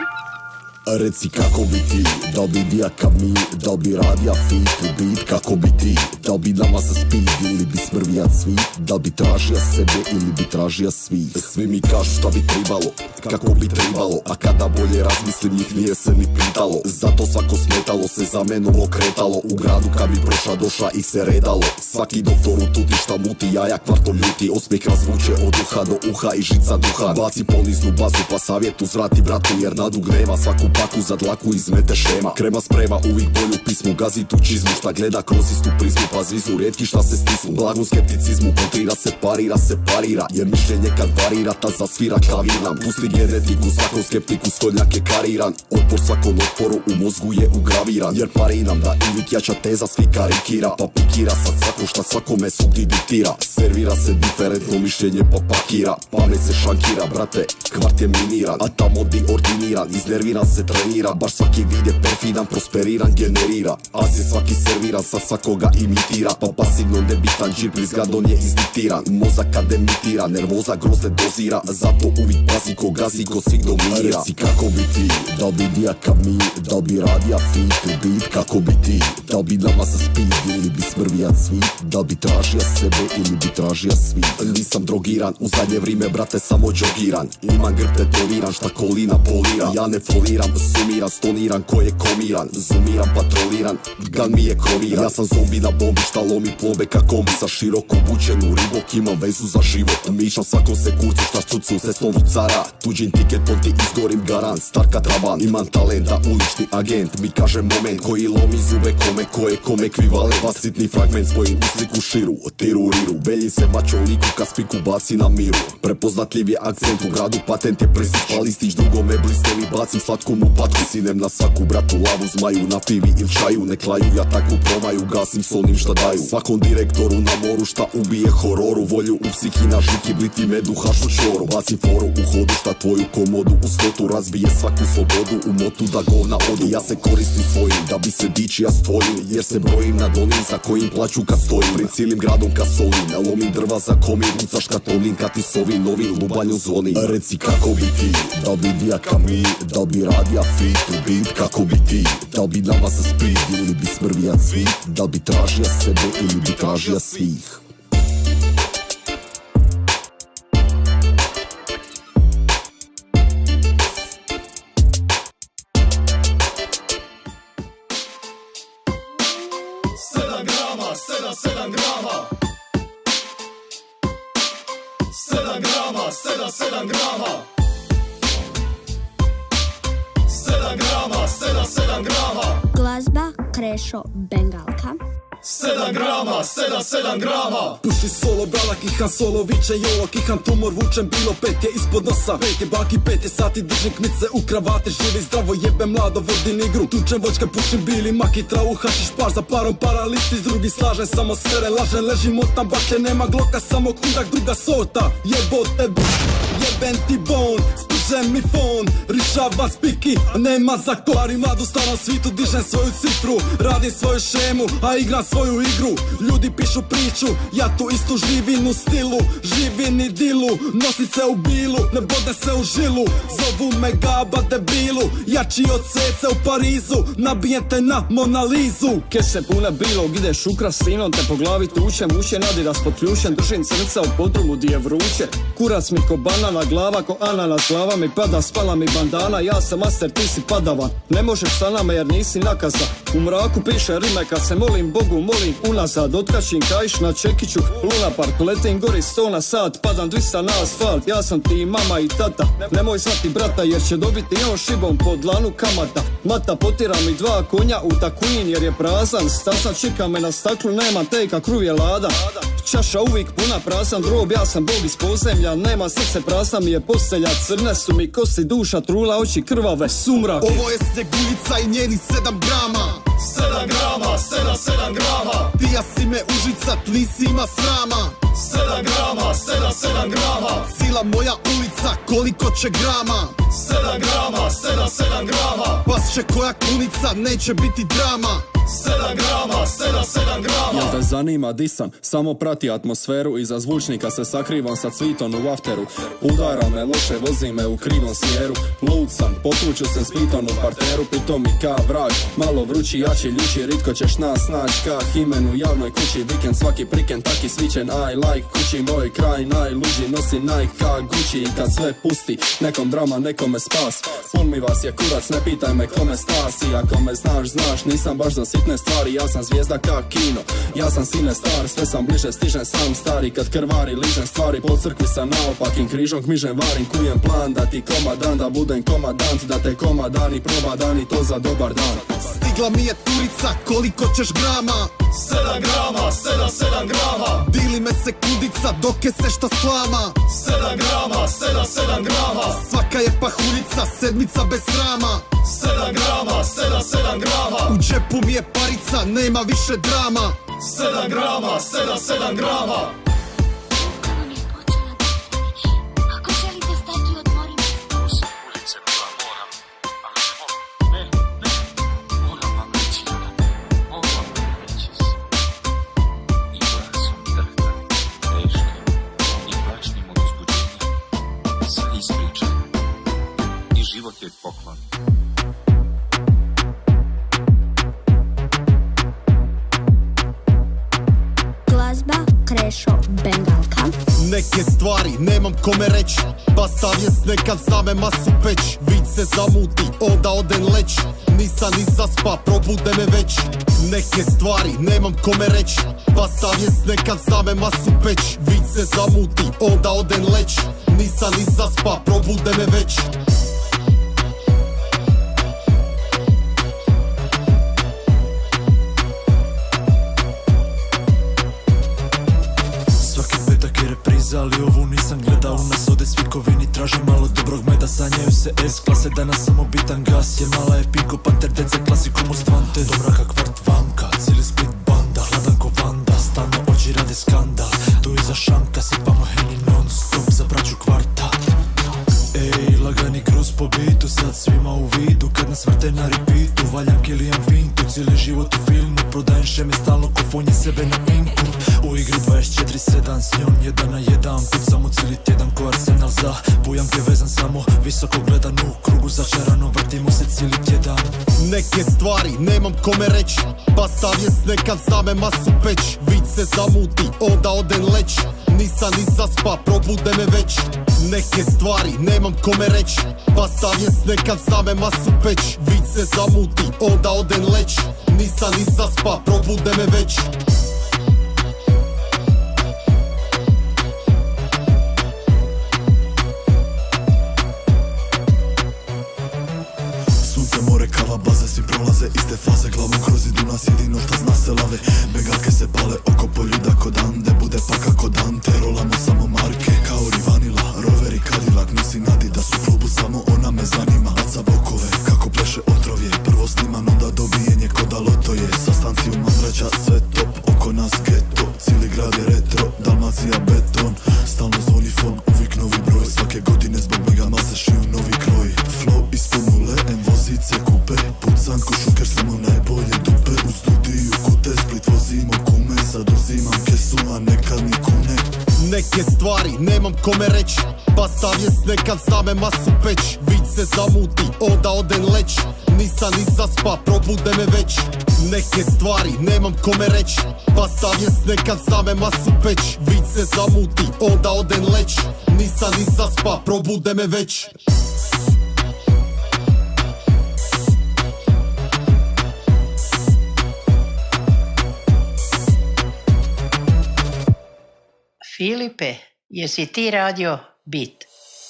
Reci kako bi ti, da bi dijaka mi, da bi radija fit beat, kako bi ti, da bi nama za speed ili bi smrvija cvit, da bi tražija sebe ili bi tražija svih. Svi mi kažu šta bi tribalo, kako bi tribalo, a kada bolje razmislim njih nije se ni pitalo. Zato svako smetalo se za menom okretalo, u gradu kad bi prošla došla ih se redalo. Svaki doktor ututi šta muti, jaja kvarto ljuti, osmijeh razvuče od uha do uha i žica duha. Baci poniznu bazu pa savjet uzvrati bratu, jer nadug nema svaku paku za dlaku izmete šema. Krema sprema uvijek bolju pismu, gazi tu čizmu šta gleda kroz istu prizmu, pa zvizu rijetki šta se stisnu. Blagu skepticizmu kontrira se, parira se, parira, jer mišljenje kad varira ta zasvira klavir nam. Pusti genetiku svakom skeptiku, stoljak je kariran, otpor svakom otporu u mozgu je ugraviran. Jer parinam da ivik jača teza svi karikira, pa pikira sad svako šta svakome sudi diktira. Servira se diferentno mišljenje pa pakira, pamet se šankira brate, kvart je miniran, a tamo di ordiniran, iznerviran se trenira, baš svaki vid je perfidan, prosperiran, generira. Az je svaki serviran, sa svakoga imitira, pa pasivno nebitan džir prizgadon je izdiktiran. Mozak kad emitira, nervoza grozne dozira, zato uvijek pazi ko gazi, ko svih dominira. Reci kako bi ti, da bi dijaka mi, da bi radija fit beat, kako bi ti, da bi nama sa speed ili bi smrvija cvit, da bi tražija sebe ili bi tražija svih. Nisam drogiran, u zadnje vrime brate samo džogiran, imam grb tetoviran, šta kolina poliran, ja ne foliram, sumiran, stoniran, ko je komiran, zoomiran, patroliran, gun mi je kroviran. Ja sam zombi na bombi šta lomi plobe kako mi sa široko bučenu ribok, imam vezu za život, mišam svakom se kurcu šta štucu se slovu cara, tuđim tiketom ti izgorim garant, starka traban, imam talenta, ulični agent, mi kaže moment koji lomi zube kome, ko je kome ekvivalent, pa sitni fragment spojim u sliku širu, tiru riru, belji se mačo liku kad spiku baci na miru, prepoznatljiv je akcent u gradu, patent je prestiž, pa listić drugome bliste mi bacim slatku mu patku, sinem na svaku bratu lavu zmaju, na pivi il čaju, ne klaju, ja takvu promaju, gasim s onim šta daju, svakom direktoru na moru šta ubije hororu, volju u psihi na žiki, bliti medu, hašu čoru, bacim foru u hodu šta tvoju komodu u stotu, razbije svaku slobodu u motu da govna odu, ja se koristim svojim da bi se diči ja stojim, jer se brojim nad onim za kojim plaću kad stojim, pred cijelim gradom kad solim, ne lomim drva za komin, ucaš kad tolim kad ti sovi novi lubanju zvoni. Reci kako bi ti, da bi dijaka mi, da bi radija fit beat, kako bi ti, da bi nama sa speed ili bi smrvija cvit, da bi tražija sebe ili bi tražija svih. Sedam grama, sedam, sedam grama. Sedam grama, sedam, sedam grama. Sedam grama, sedam, sedam grama. Glazba Krešo Bengalka. Sedam grama, sedam, sedam grama. Puši solo, brala, kihan solo, viče jolo, kihan tumor, vučem bilo, pet je ispod nosa, pet je baki, pet je sati, držim kmice u kravati, živi zdravo, jebe mlado, vodim igru, tučem vočka, pušim bili, maki, travu, hašiš par za parom, paralisti, drugi slažem, samo sere, lažem, ležim, otam, bače, nema gloka, samo kundak, druga sorta, jebote, jeben ti bon, spužem mi fon, rišava spiki, nema za kvari, mladu starom svitu, dižem svoju cifru, radim svoju šemu, a igram svoju igru. Ljudi pišu priču, ja tu istu živim u stilu, živim i dilu, nosit se u bilu, ne bode se u žilu, zovu me Gaba debilu, jači od Cece u Parizu, nabijem te na Monalizu. Kese pune bilog, ideš ukras sinom, te po glavi tučem, ušće nadiras pod ključem, držim srca u podrumu di je vruće, kurac mi ko banana, glava ko ananas, glava mi pada, spala mi bandana, ja sam master, ti si padavan, ne možeš sa nama jer nisi nakaza, u mraku piše rime kad se molim Bogu, molim unazad, otkačim kaiš na čekiću, Luna Park, letim gori sto na sat, padam dvista na asfalt, ja sam ti mama i tata, nemoj zvati brata jer će dobiti on šibom po dlanu kamata, mata potira mi dva konja u takuin jer je prazan, stasa čeka me na staklu, nemam tejka, kruv je lada, čaša uvijek puna, prazan drob, ja sam bog iz podzemlja, nema srce, prazna mi je postelja, crne su mi kosti, duša trula, oči krvave, sumrak. Ovo je Sneguljica i njeni sedam grama. Sedam grama, sedam, sedam grama. Ti ja si me užicat, nisi ima srama. Sedam grama, sedam, sedam grama. Cila moja ulica, koliko će grama? Sedam grama, sedam, sedam grama. Pas Plače koja kunica, neće biti drama. Sedam grama, sedam, sedam grama. Jel te zanima di sam? Samo prati atmosferu. Iza zvučnika se sakrivam sa cvitom u afteru. Udara me loše, vozi me u krivom smjeru. Lud sam, potuču se s pitom u parteru. Pitom mi ka vrag, malo vrući, jači, ljuči. Ritko ćeš nas nać ka himen u javnoj kući. Vikend svaki prikend, taki svićen. I like kući, moj kraj najluđi. Nosi Nike ka Gucci. I kad sve pusti, nekom drama, nekome spas. Pun mi vas je kurac, ne pitaj me kome stasi. Ako me znaš, znaš, nisam baš za sitne stvari. Ja sam zvijezda ka kino, ja sam sine star. Sve sam bliže, stižem sam stari. Kad krvari, ližem stvari. Po crkvi sam naopakim križom, kmižem varim. Kujem plan da ti komadan, da budem komadant. Da te komadan i probadan i to za dobar dan. Stigla mi je turica, koliko ćeš grama? Sedam grama, sedam, sedam grama. Dili me sekundica, dok je se šta slama. Sedam grama, sedam, sedam grama. Svaka je pahuljica, sedmica bez srama. Sedam grama, sedam, sedam grama. U džepu mi je parica, nema više drama. Sedam grama, sedam, sedam grama. Krešo Bengalka. Neke stvari nemam kome reći, pa savjest nekad zame masu peć. Vid se zamuti, onda odem leć. Nisam ni zaspa, probude me već. Neke stvari nemam kome reći, pa savjest nekad zame masu peć. Vid se zamuti, onda odem leć. Nisam ni zaspa, probude me već. Ali ovu nisam gledao, u nas ode svi kovini. Tražim malo dobrog meda, sanjaju se S-klase. Danas samo bitan gas, je mala je Pinko Panter, dece klasikom uz dvante. Domraka kvart vanka, cijeli Split banda. Hladan ko Vanda, stalno oči rade skandal. Tu iza šanka, sipamo heni non stop za braću kvarta. Ej, lagani kruz po bitu, sad svima u vidu. Kad nas vrte na repeatu, valjam Kilijan Vintu. Cijeli život u filmu, prodajem šeme stalno ko fonje sebe na inku. U igri dvadeset četiri sedam, s njom jedan na jedan. Pucamo cijeli tjedan ko Arsenal za bujam te vezan samo visoko gledan u krugu začarano. Vrtimo se cijeli tjedan. Neke stvari nemam kome reći, pa savjest nekad zame masu peć. Vid se zamuti, onda odem leć. Nisam ni zaspa, probude me već. Neke stvari nemam kome reći, pa savjest nekad zame masu peć. Vid se zamuti, onda odem leć. Nisam ni zaspa, probude me već. Baze svi prolaze iste faze, glavom kroz idu nas jedino šta zna se lave. Bengalke se pale oko poljuda ko Dande, bude pa kako Dante. Rolamo samo marke kao Rivanila, Rover i Cadillac. Nosi nadi da su u klubu, samo ona me zanima. Baca bokove kako pleše otrovje, prvo sniman onda dobijenje ko da loto je. Sastanci u Mandrača, sve top, oko nas geto. Cijeli grad je retro, Dalmacija beton. Stalno zvoni fon, uvijek novi broj. Svake godine zbog mega mase šiju novi kroj. Flow ispod nule, em vozice kupe. Pucan ko Šuker, samo najbolje dupe. U studiju kute, Split vozimo kume. Sad uzimam kesu, a nekad ni kune. Neke stvari nemam kome reći, pa savjest nekad zame masu peć. Vid se zamuti, onda odem leć. Nisam ni zaspa, probude me već. Neke stvari nemam kome reći, pa savjest nekad zame masu peć. Vid se zamuti, onda odem leć. Nisam ni zaspa, probude me već. Filipe, jesi ti radio bit?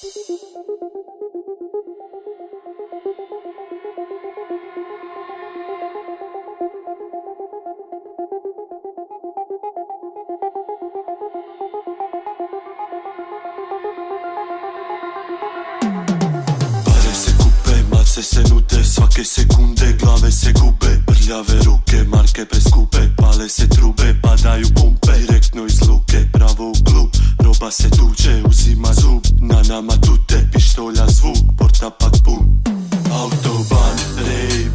Pare se kupe, mace se nude, svake sekunde glave se gube. Prljave ruke, marke preskupe, pale se trube, padaju pumpe. Direktno iz luke, pravo u klub, roba se tuče, uzima zub. Na nama tute, pištolja zvuk, porta pak pun. Autoban, rej,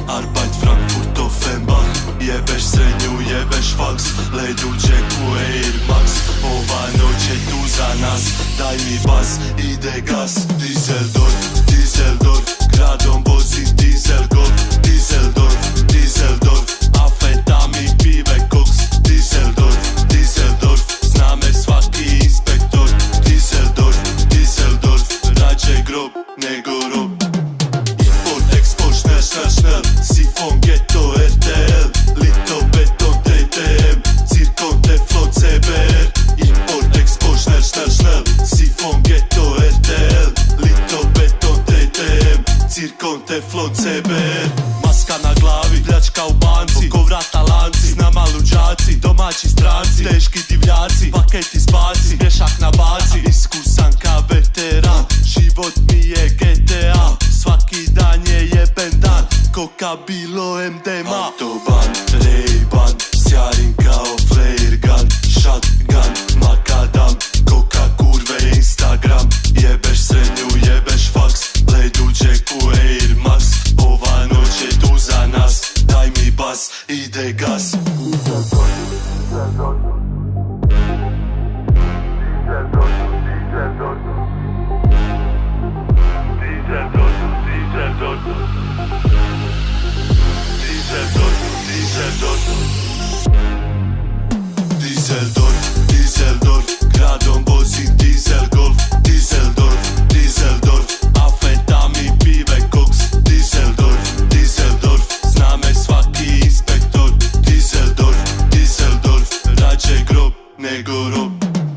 Arbeit Frankfurt Offenbach. Jebeš srednju, jebeš faks, led u džepu Air Max. Ova noć je tu za nas, daj mi bas, ide gas. Düsseldorf, Düsseldorf, gradom vozi Diesel Golf. Düsseldorf, Düsseldorf, afetami pive koks. Düsseldorf, Düsseldorf, zna me svaki inspektor. Düsseldorf, Düsseldorf, rađe grob nego rob. Import, export, šnel, šnel, šnel, sifon, geto, R T L. Lito, beton, T T M, cirkon, teflon, C B R. Import, export, šnel, šnel, šnel, sifon, geto, R T L. Lito, beton, T T M, cirkon, teflon, C B R. Maska na glavi, pljačka u banci, oko vrata lanci, s nama luđaci, domaći stranci, teški divljaci, paketi zbaci, mješak na baci. Iskusan ka veteran, život mi je G T A, svaki dan je jeben dan, koka bilo M D M A. Autoban, Ray-Ban, sjarim kao flare gun, shotgun, makadam, koka kurve Instagram. Jebeš srednju, jebeš faks, led u džepu Air Max. Ova noć je tu za nas, daj mi bas, ide gas. Düsseldorf, Düsseldorf, gradom vozi Diesel Golf. Düsseldorf, Düsseldorf, afetami pive koks. Düsseldorf, Düsseldorf, zna me svaki inspektor. Düsseldorf, Düsseldorf, rađe grob nego rob.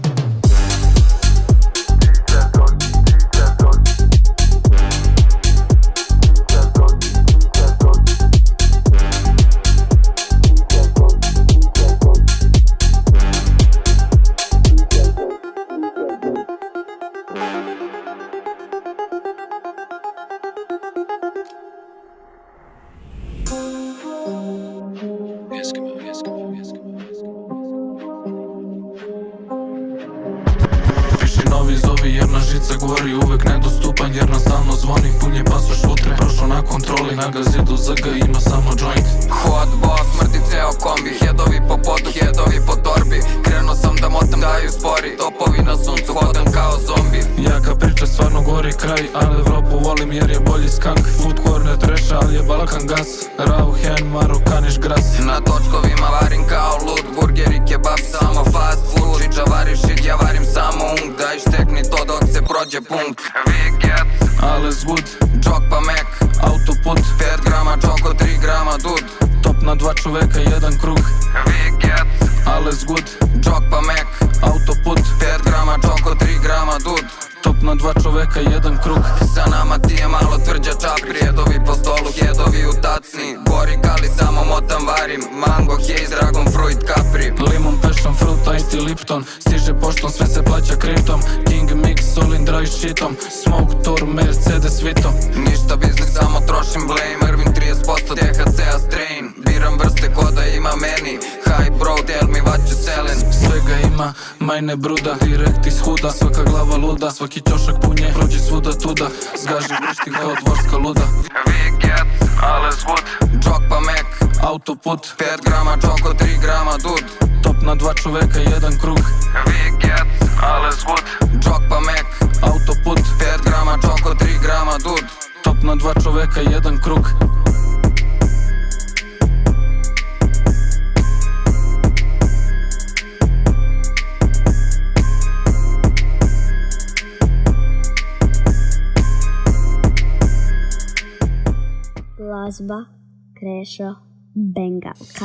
Gori uvek nedostupan jer nas stalno zvoni. Pun je pasoš utre, prošao na kontroli. Na gazidu Z G ima samo joint. Hot boss, smrti ceo kombi. Hedovi po podu, hedovi po torbi. Krenuo sam da motam, daju spori. Topovi na suncu, hodam kao zombi. Jaka priča, stvarno gori kraj. Ali Evropu volim jer je bolji skank. Food corner treša, ali je Balkan gas. Rauhen, marokaniš gras. Na točkovima varim kao lud. Burgeri, kebab, samo fast food. Čiča variš shit, ja varim samo ung. Daj štekni to dok se prođe punkt. Viget, alles gut, džok pa mek, autoput, pet grama čoko, tri grama dud. Top na dva čoveka, jedan krug. Viget, alles gut, džok pa mek, autoput, pet grama čoko, tri grama dud. Top na dva čoveka, jedan krug. Sa nama ti je malo tvrđa čapri. Jedovi po stolu, jedovi u tacni. Bori kali, samo motam varim. Mango, hej, dragon fruit, kapri. Limon, passion fruit, ice tea, Lipton. Stiže poštom, sve se plaća kriptom. King mix, solindra i shitom. Smoke tour, Mercedes Vito. Ništa biznis, samo trošim blame. Irvin trideset posto T H C-a strain. Biram vrste koda ima meni. Hi bro, tell me what you selling. Svega ima, majne bruda. Direkt iz huda, svaka glava luda. Svaki ćošak punje, prođi svuda tuda. Zgaži vrišti kao dvorska luda. Viget, alles gut, džok pa mek, autoput, pet grama čoko, tri grama dud. Top na dva čoveka, jedan krug. Viget, alles gut, džok pa mek, autoput, pet grama čoko, tri grama dud. Top na dva čoveka, jedan krug. Glazba Krešo Bengalka.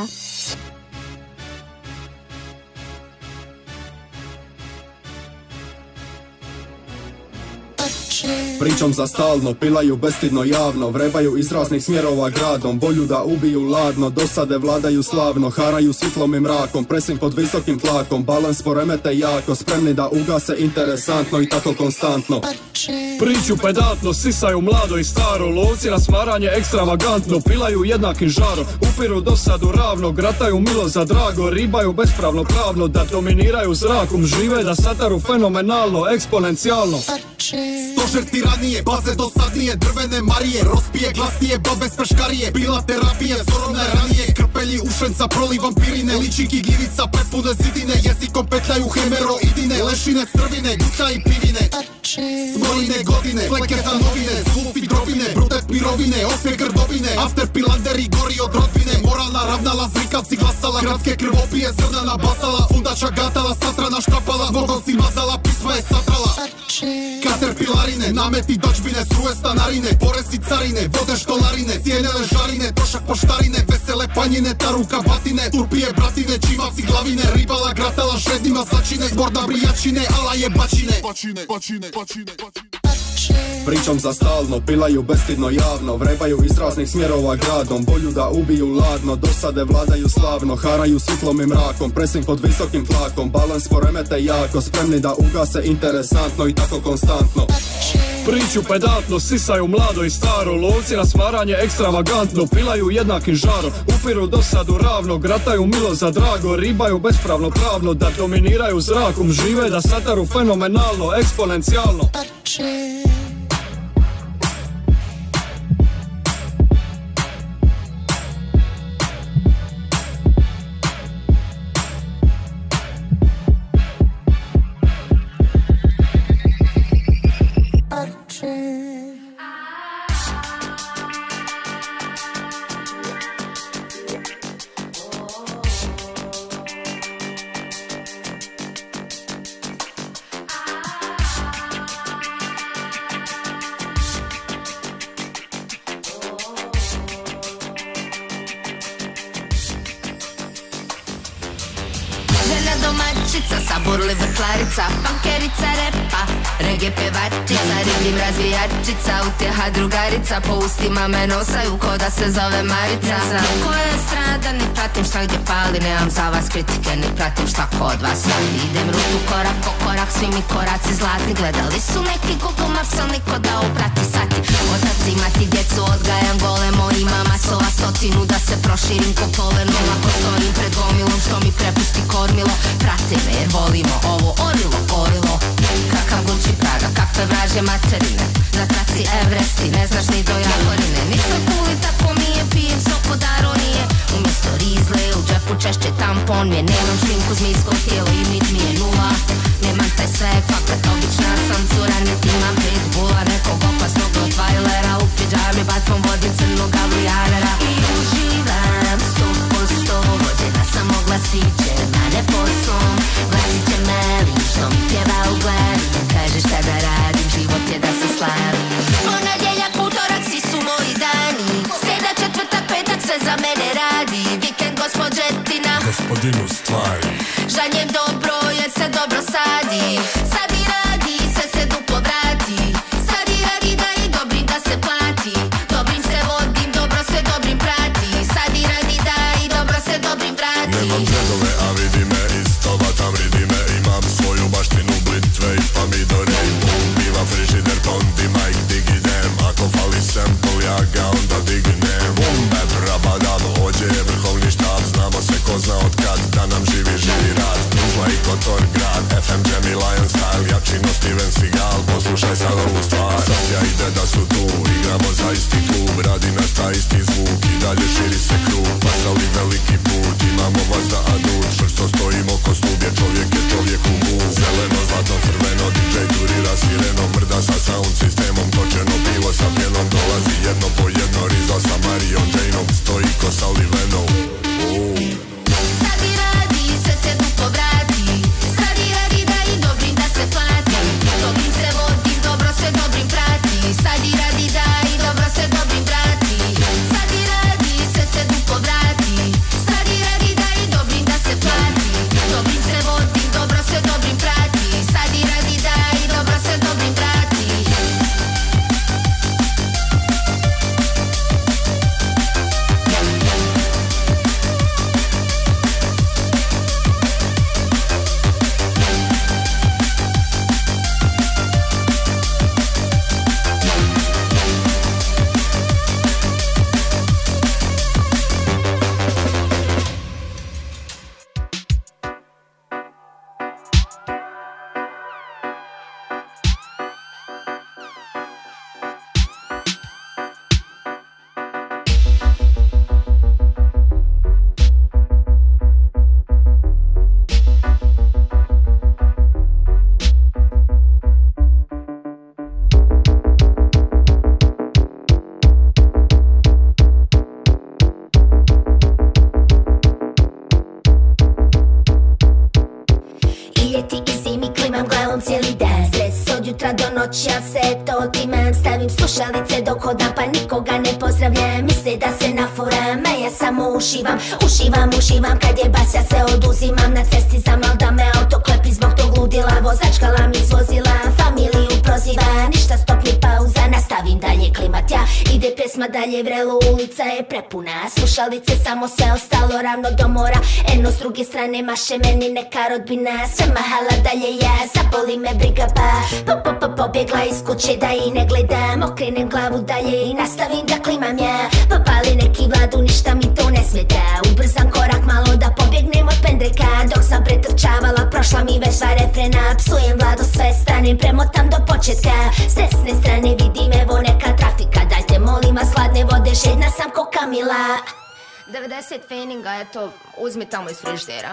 Pričom za stalno, pilaju bestidno javno. Vrebaju iz raznih smjerova gradom. Volju da ubiju ladno, dosade vladaju slavno. Haraju svitlom i mrakom, presing pod visokim tlakom. Balans poremete jako, spremni da ugase interesantno i tako konstantno. Priču pedantno, sisaju mlado i staro. Lovci na smaranje ekstravagantno, pilaju jednakim žarom. Upiru dosadu ravno, grataju milo za drago. Ribaju bespravno pravno, da dominiraju zrakom. Žive da sataru fenomenalno, eksponencijalno. Stožer tiranije, baze dosadnije, drvene marije, rospije glasnije, babe s peškarije, bila terapije, zorovne ranije, krpelji ušenca, proli vampirine, ličiki gljivica, prepune zidine, jezikom petljaju hemeroidine, lešine, strvine, guta i pivine, smoline godine, fleke za novine, slufi grobine, brutet mirovine, osmije grdovine, after pilanderi, gori od rodbine, moralna ravnala, zrikavci glasala, gradske krvopije, zrnana basala, fundača gatala, satrana štrapala, mogovci mazala, pisma je satrala, Caterpillarine, nameti dočbine, struje stanarine, porezi carine, vode štolarine, cijene ležarine, trošak poštarine, vesele panjine, taruka batine, turpije bratine, čimavci glavine, ribala gratala, šrednima začine, zborda brijačine, ala je bačine, bačine, bačine, bačine, Pričom za stalno, pilaju bestidno javno, vrebaju iz raznih smjerova gradom, volju da ubiju ladno, dosade vladaju slavno, haraju svitlom i mrakom, pressing pod visokim tlakom, balans poremete jako, spremni da ugase interesantno i tako konstantno. Priču pedantno, sisaju mlado i staro, lovci na smaranje ekstravagantno, pilaju jednakim žarom, upiru dosadu ravno, grataju milo za drago, ribaju bespravno pravno, da dominiraju zrakom, žive da sataru fenomenalno, eksponencijalno. Domaćica, saburli vrtlarica, pankerica repa, reggae pevačica, ridim razvijačica, utjeha drugarica, po ustima me nosaju ko da se zove Marica. Ne znam koja je strada, ni pratim šta gdje pali, nemam za vas kritike, ni pratim šta kod vas radi. Idem ruku korak po korak, svi mi koraci zlatni, gledali su neki Google Maps, al niko da uprati sati. Otac imati djecu, odgajam golemo, ima masova stotinu da se proširim ko poleno, ako stojim pred gomilom što mi prepusti kormilo. Prate me jer volimo ovo orilo, orilo. Kakav Gucci Praga, kakve vraže materine, na traci Everesti, ne znaš ni do Jagorine. Nisam cool i tako mi je, pijem sok od aronije, umjesto rizle u džepu češće tampon mi je. Nemam šminku, zmijsko tijelo i mit mi je nula, nemam taj sveg, fakat obična sam cura, niti imam pitbulla, nekog opasnog rottweilera, u pidžami batvom vodim crnog avlijanera. I uživam sto posto, vođena sam oglasićem, a ne poslom, glasit će meli, što mi pjeva u glavi, kaže šta da radim, život je da se slavim. Ponedjeljak, utorak, svi su moji dani, sreda, četvrtak, petak, sve za mene radi, vikend gospođetina, gospodinu stvari, žanjem dobro jer se dobro sadi, sadi radi, sve se duplo vrati, sadi radi da i dobrim da se plati, dobrim se vodim, dobro se dobrim prati, sadi radi da i dobro se dobrim vrati. Nemam džedove, a vidi me isto, vatam ridi me, imam svoju baštinu, blitve i pomidore i pun piva, frižider, tondi, majk, digidem, ako fali sample, ja ga onda dignem. Boom, bap, rabadab, ođe je vrhovni štab, znamo se ko zna od kad, da nam živi, živi rad, Tuzla i Kotor grad, F M Jam i Lion Style, jačino Steven Seagal, poslušaj sad ovu stvar. Sasja ide da su tu, igramo za isti klub, radi nas ta isti zvuk i dalje širi se krug, pasali veliki put, imamo vas da adut, čvrsto stojimo ko stub, jer čovjek je čovjek u mu. Zeleno, zlatno, crveno, D J turira sireno, mrda sa sound sistemom, točeno pivo sa pjenom, dolazi jedno po jedno, Rizzo sa Marijom Janeom, stoji ko sa Olivenom. Sadi radi, sve se duplo vrati, sadi radi da i dobrim da se plati, dobrim se vodim, dobro se dobrim prati, sadi radi da i dobro se dobrim vrati, sadi radi, sve se duplo vrati, sadi radi da i dobrim da se plati, dobrim se vodim, dobro se dobrim prati, sadi radi da i dobro se dobrim noći, ja se to otimam. Stavim slušalice dok hodam pa nikoga ne pozdravljam. Misle da se naforam, a ja samo uživam. Uživam, uživam, kad je bas ja se oduzimam. Na cesti zamal da me auto klepi zbog tog ludila. Vozačka lam izvozila, familiju proziva. Ništa stop ni pauza, nastavim dalje klimat ja. Ide pjesma dalje vrelo, ulica je prepuna. Slušalice samo se ostalo ravno do mora. Eno s druge strane maše meni neka rodbina. Sve mahala dalje ja, zaboli me briga pa po, po, po, pobjegla iz kuće da i ne gledam. Okrenem glavu dalje i nastavim da klimam ja. Popali neki Vladu, ništa mi to ne smeta. Ubrzam korak malo da pobjegnem od pendreka. Dok sam pretrčavala, prošla mi već dva refrena. Psujem Vladu sve strane, premotam do početka. S desne strane vidim evo neka trafika. Dajte molim vas hladne vode, žedna sam ko Kamila. devedeset feninga, eto, uzmi tamo iz friždera.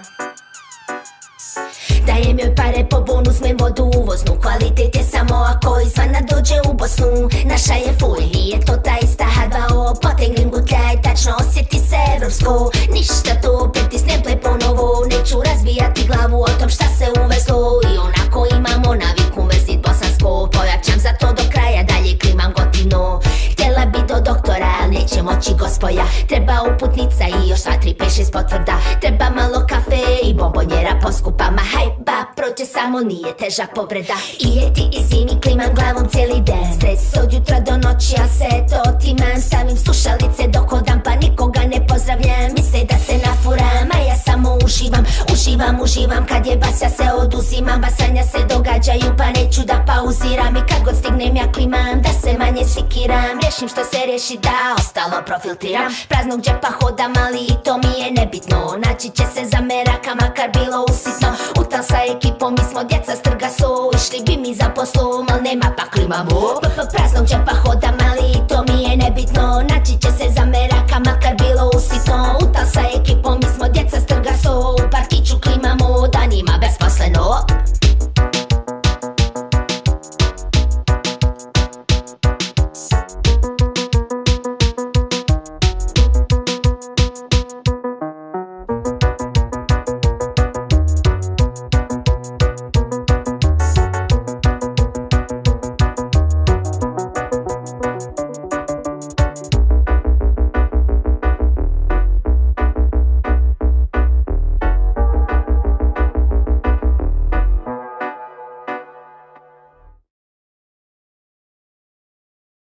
Dajem joj pare po bonus, mem vodu uvoznu. Kvalitet je samo ako izvana dođe u Bosnu. Naša je fuj, nije to ta ista ha dva o. Potegnem gutljaj, tačno osjeti se evropsko. Ništa to, pritisnem play ponovo. Neću razbijati glavu o tom šta se uvezlo. I onako imamo naviku mrzit bosansko. Pojačam za to do kraja, dalje klimam gotino. Htjela bi do doktora, al neće moći gospoja. Treba uputnica i još dva, tri, pet, šest potvrda. Treba malo kafe i bombonjera poskupa. Ma hajba, prođe samo, nije teža povreda. I ljeti i zimi klimam glavom cijeli dan. Stres od jutra do noći, ja se to otimam. Stavim slušalice dok hodam pa nikoga ne pozdravljam. Misle da se nafuram, a ja samo uživam. Uživam, uživam, kad je bas ja se oduzimam. Basanja se događaju pa neću da pauziram. I kad god stignem ja klimam, da se manje sikiram. Rješim što se riješi da ostalo profiltriram. Praznog džepa hodam, ali i to mi je nebitno. Naći će se za meraka, makar bilo usitno. Utal sa ekipom, mi smo djeca s trga su. Išli bi mi za poslom, al nema pa klimamo. P-p-praznog džepa hodam, ali i to mi je nebitno. Naći će se za meraka, makar